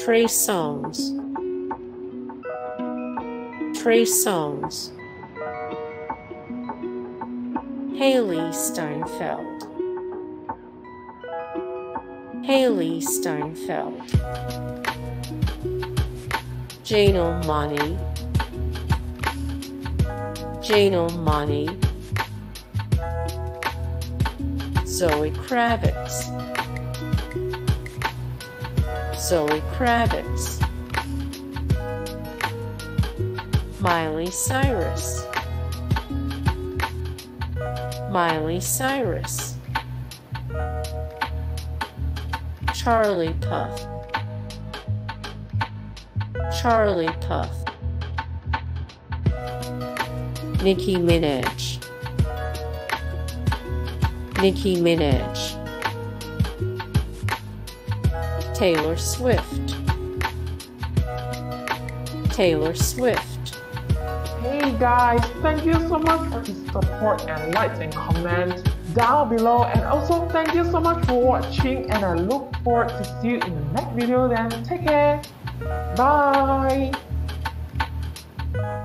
Trey Songz, Trey Songz, Haley Steinfeld, Haley Steinfeld, Jane O'Mani, Jane O'Mani, Zoe Kravitz, Zoe Kravitz, Miley Cyrus, Miley Cyrus, Charlie Puth, Charlie Puth, Nicki Minaj, Nicki Minaj, Taylor Swift, Taylor Swift. Hey guys, thank you so much for the support and likes and comments down below, and also thank you so much for watching, and I look forward to see you in the next video. Then take care, bye.